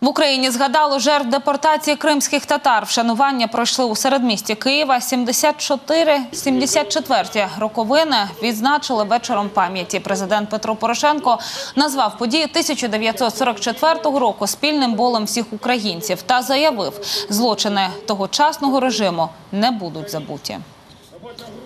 В Україні згадали жертв депортації кримських татар. Вшанування пройшли у середмісті Києва. 74-ті роковини відзначили вечором пам'яті. Президент Петро Порошенко назвав події 1944 року спільним болем всіх українців та заявив, злочини тогочасного режиму не будуть забуті.